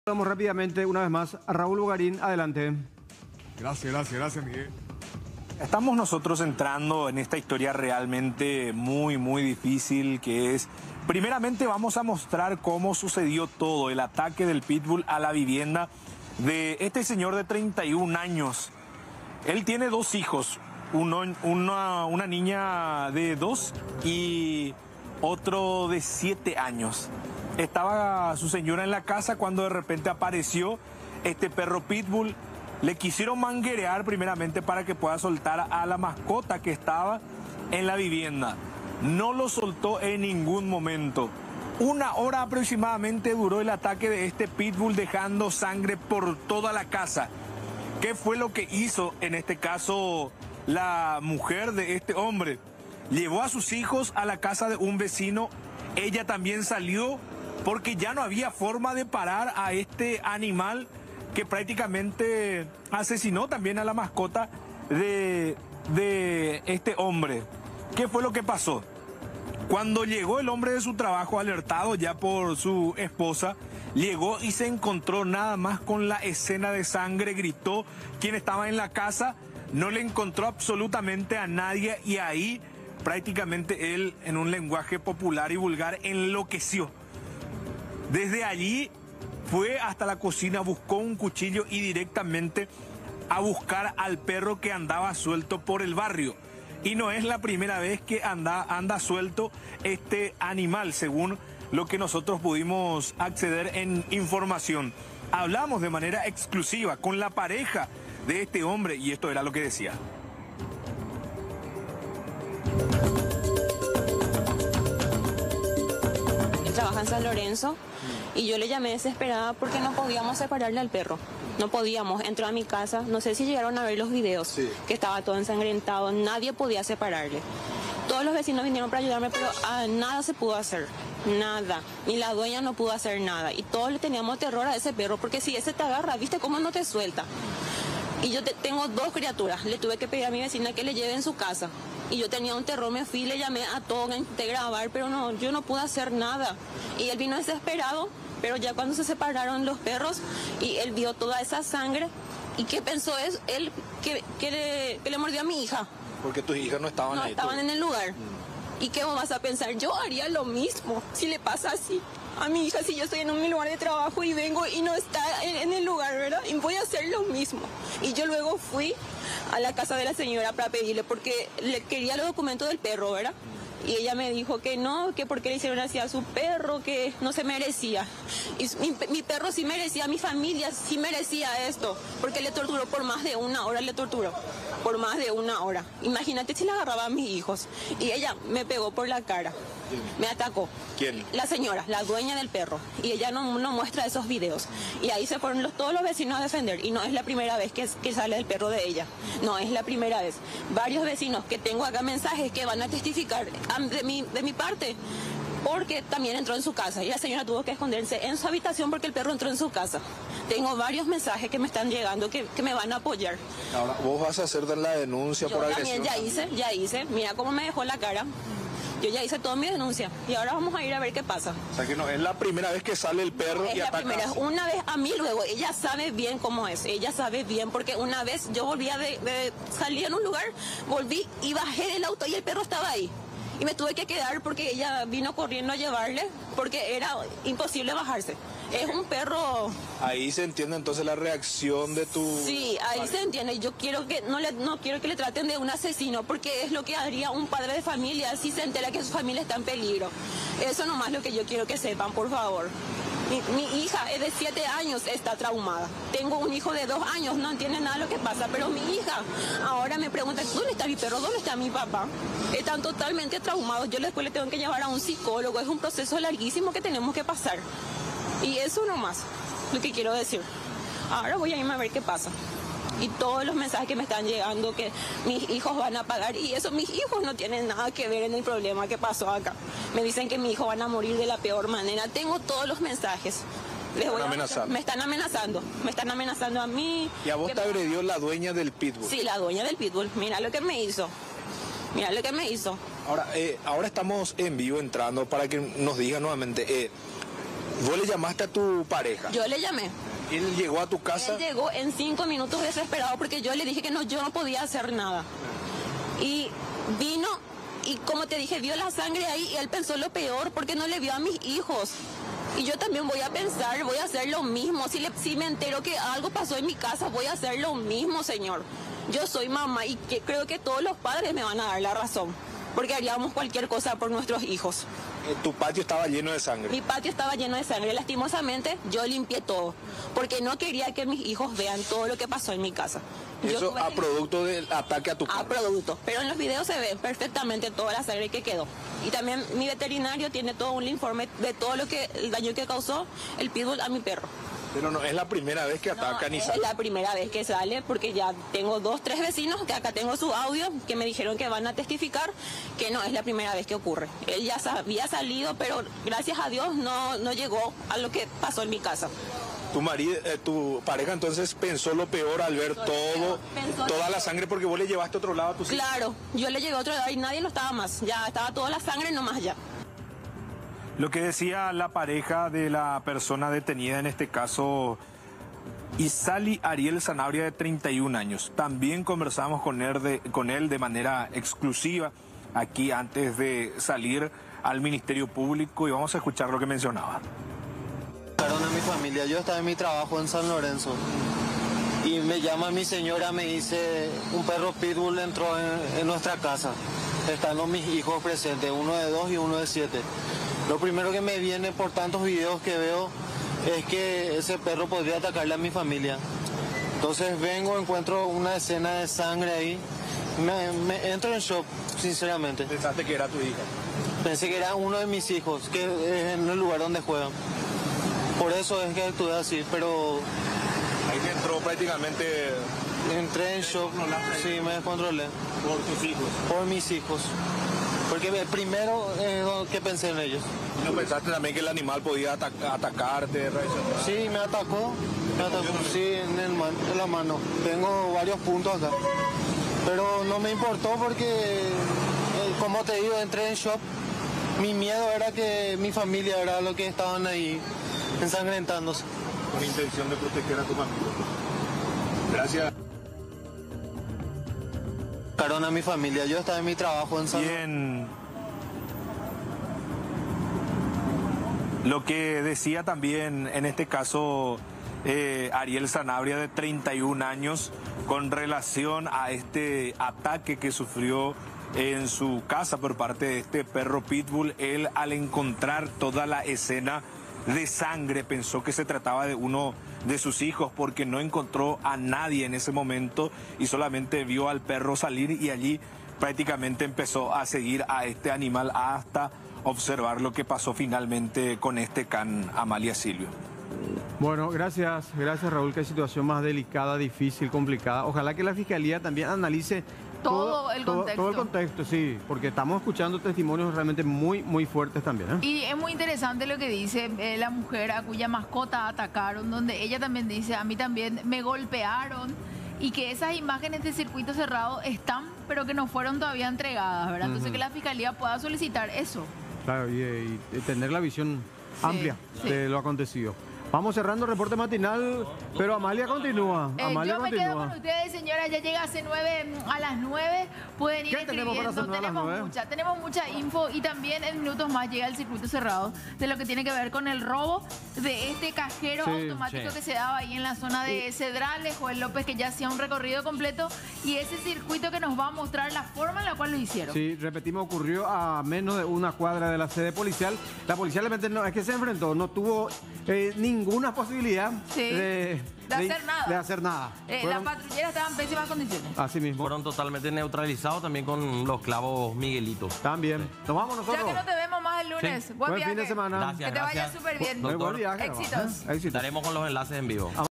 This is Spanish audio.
Vamos rápidamente, una vez más, a Raúl Bugarín. Adelante. Gracias, Miguel. Estamos nosotros entrando en esta historia realmente muy difícil, que es... Primeramente vamos a mostrar cómo sucedió todo, el ataque del pitbull a la vivienda de este señor de 31 años. Él tiene dos hijos, una niña de 2 y otro de 7 años. Estaba su señora en la casa cuando de repente apareció este perro pitbull. Le quisieron manguerear primeramente para que pueda soltar a la mascota que estaba en la vivienda. No lo soltó en ningún momento. 1 hora aproximadamente duró el ataque de este pitbull, dejando sangre por toda la casa. ¿Qué fue lo que hizo en este caso la mujer de este hombre? Llevó a sus hijos a la casa de un vecino. Ella también salió porque ya no había forma de parar a este animal que prácticamente asesinó también a la mascota de este hombre. ¿Qué fue lo que pasó? Cuando llegó el hombre de su trabajo, alertado ya por su esposa, llegó y se encontró nada más con la escena de sangre, gritó quien estaba en la casa, no le encontró absolutamente a nadie y ahí prácticamente él, en un lenguaje popular y vulgar, enloqueció. Desde allí fue hasta la cocina, buscó un cuchillo y directamente a buscar al perro que andaba suelto por el barrio. Y no es la primera vez que anda suelto este animal, según lo que nosotros pudimos acceder en información. Hablamos de manera exclusiva con la pareja de este hombre y esto era lo que decía. Trabaja en San Lorenzo y yo le llamé desesperada porque no podíamos separarle al perro. No podíamos, entró a mi casa, no sé si llegaron a ver los videos, sí, que estaba todo ensangrentado, nadie podía separarle. Todos los vecinos vinieron para ayudarme, pero nada se pudo hacer, nada. Ni la dueña no pudo hacer nada. Y todos le teníamos terror a ese perro, porque si ese te agarra, ¿viste cómo no te suelta? Y yo tengo 2 criaturas, le tuve que pedir a mi vecina que le lleve en su casa. Y yo tenía un terror, me fui, le llamé a todos, intenté grabar, pero no, yo no pude hacer nada. Y él vino desesperado, pero ya cuando se separaron los perros y él vio toda esa sangre, ¿y qué pensó él? Que le mordió a mi hija. Porque tus hijas no estaban ahí. No estaban en el lugar. ¿Y qué vos vas a pensar? Yo haría lo mismo si le pasa así a mi hija, si yo estoy en mi lugar de trabajo y vengo y no está en el lugar, ¿verdad? Y voy a hacer lo mismo. Y yo luego fui a la casa de la señora para pedirle, porque le quería los documentos del perro, ¿verdad? Y ella me dijo que no, que porque le hicieron así a su perro, que no se merecía. Y mi perro sí merecía, mi familia sí merecía esto, porque le torturó por más de 1 hora, le torturó por más de 1 hora. Imagínate si le agarraba a mis hijos. Y ella me pegó por la cara, me atacó. ¿Quién? La señora, la dueña del perro. Y ella no muestra esos videos. Y ahí se fueron todos los vecinos a defender. Y no es la primera vez que sale el perro de ella. No es la primera vez. Varios vecinos que tengo acá mensajes que van a testificar de mi parte, porque también entró en su casa y la señora tuvo que esconderse en su habitación porque el perro entró en su casa. Tengo varios mensajes que me están llegando que me van a apoyar. Ahora, ¿vos vas a hacer la denuncia por agresión? También ya hice. Mira cómo me dejó la cara. Yo ya hice toda mi denuncia y ahora vamos a ir a ver qué pasa. O sea que no es la primera vez que sale el perro y ataca. Es la primera, una vez a mí luego, ella sabe bien cómo es, ella sabe bien, porque una vez yo volvía de salir en un lugar, volví y bajé del auto y el perro estaba ahí. Y me tuve que quedar porque ella vino corriendo a llevarle, porque era imposible bajarse. Es un perro... Ahí se entiende entonces la reacción de tu... Sí, ahí se entiende. Yo quiero que no quiero que le traten de un asesino, porque es lo que haría un padre de familia si se entera que su familia está en peligro. Eso nomás lo que yo quiero que sepan, por favor. Mi hija es de 7 años, está traumada. Tengo un hijo de 2 años, no entiende nada de lo que pasa, pero mi hija ahora me pregunta, ¿dónde está mi perro? ¿Dónde está mi papá? Están totalmente traumados. Yo después le tengo que llevar a un psicólogo. Es un proceso larguísimo que tenemos que pasar. Y eso nomás, lo que quiero decir. Ahora voy a irme a ver qué pasa. Y todos los mensajes que me están llegando que mis hijos van a pagar, y eso, mis hijos no tienen nada que ver en el problema que pasó acá. Me dicen que mis hijos van a morir de la peor manera. Tengo todos los mensajes. Me están amenazando a mí. ¿Y a vos te agredió la dueña del pitbull? Sí, la dueña del pitbull. Mira lo que me hizo. Ahora estamos en vivo entrando para que nos diga nuevamente. ¿Vos le llamaste a tu pareja? Yo le llamé. ¿Él llegó a tu casa? Él llegó en 5 minutos desesperado porque yo le dije que no, yo no podía hacer nada. Y vino y como te dije, vio la sangre ahí y él pensó lo peor porque no le vio a mis hijos. Y yo también voy a pensar, voy a hacer lo mismo. Si me entero que algo pasó en mi casa, voy a hacer lo mismo, señor. Yo soy mamá y creo que todos los padres me van a dar la razón. Porque haríamos cualquier cosa por nuestros hijos. Tu patio estaba lleno de sangre. Mi patio estaba lleno de sangre. Lastimosamente, yo limpié todo. Porque no quería que mis hijos vean todo lo que pasó en mi casa. Eso a producto del ataque a tu casa. A producto. Pero en los videos se ve perfectamente toda la sangre que quedó. Y también mi veterinario tiene todo un informe de todo el daño que causó el pitbull a mi perro. Pero no es la primera vez que atacan y Es salen. la primera vez que sale porque ya tengo 2, 3 vecinos que acá tengo su audio que me dijeron que van a testificar que no es la primera vez que ocurre. Él ya había salido, pero gracias a Dios no llegó a lo que pasó en mi casa. Tu pareja entonces pensó lo peor al ver toda la sangre porque vos le llevaste a otro lado a tus hijos. Claro, yo le llegué a otro lado y nadie no estaba más. Ya estaba toda la sangre nomás ya. Lo que decía la pareja de la persona detenida, en este caso Isali Ariel Sanabria, de 31 años. También conversamos con él de manera exclusiva aquí antes de salir al Ministerio Público y vamos a escuchar lo que mencionaba. A mi familia, yo estaba en mi trabajo en San Lorenzo y me llama mi señora, me dice un perro pitbull entró en nuestra casa, están mis hijos presentes, uno de 2 y uno de 7. Lo primero que me viene por tantos videos que veo es que ese perro podría atacarle a mi familia. Entonces vengo, encuentro una escena de sangre ahí, me entro en shock, sinceramente. ¿Pensaste que era tu hija? Pensé que era uno de mis hijos, que es en el lugar donde juegan. Por eso es que actué así, pero... Ahí te entró prácticamente... Entré en shock, sí, me descontrolé. ¿Por tus hijos? Por mis hijos. Porque primero que pensé en ellos. ¿No pensaste también que el animal podía atacarte? Sí, me atacó, sí, en la mano. Tengo varios puntos acá. Pero no me importó porque, como te digo, entré en shock. Mi miedo era que mi familia era lo que estaban ahí ensangrentándose. Con intención de proteger a tu familia. Gracias. Atacaron a mi familia, yo estaba en mi trabajo en San... Bien. Lo que decía también en este caso Ariel Sanabria, de 31 años, con relación a este ataque que sufrió en su casa por parte de este perro pitbull. Él, al encontrar toda la escena de sangre, pensó que se trataba de uno de sus hijos porque no encontró a nadie en ese momento y solamente vio al perro salir y allí prácticamente empezó a seguir a este animal hasta observar lo que pasó finalmente con este can, Amalia Silvio. Bueno, gracias Raúl, qué situación más delicada, difícil, complicada. Ojalá que la Fiscalía también analice todo el contexto. Todo el contexto, sí, porque estamos escuchando testimonios realmente muy, muy fuertes también, ¿eh? Y es muy interesante lo que dice la mujer a cuya mascota atacaron, donde ella también dice, a mí también me golpearon, y que esas imágenes de circuito cerrado están, pero que no fueron todavía entregadas, ¿verdad? Entonces que la Fiscalía pueda solicitar eso. Claro, y tener la visión amplia de lo acontecido. Vamos cerrando el reporte matinal, pero Amalia continúa. Amalia yo me quedo con ustedes, señora. Ya llega a las 9. Pueden ir ¿Qué tenemos para hacer a las 9? Tenemos mucha info y también en minutos más llega el circuito cerrado de lo que tiene que ver con el robo de este cajero automático que se daba ahí en la zona de Cedrales. Joel López, que ya hacía un recorrido completo, y ese circuito que nos va a mostrar la forma en la cual lo hicieron. Sí, repetimos, ocurrió a menos de una cuadra de la sede policial. La policía realmente no es que se enfrentó, no tuvo ninguna posibilidad de hacer nada. Las patrulleras estaban en pésimas condiciones. Así mismo. Fueron totalmente neutralizados también con los clavos Miguelito. También. Nos vamos nosotros. Ya que no te vemos más el lunes. Sí. Buen fin de semana. Gracias, que te vaya súper bien. Buen viaje. Éxitos. Estaremos con los enlaces en vivo.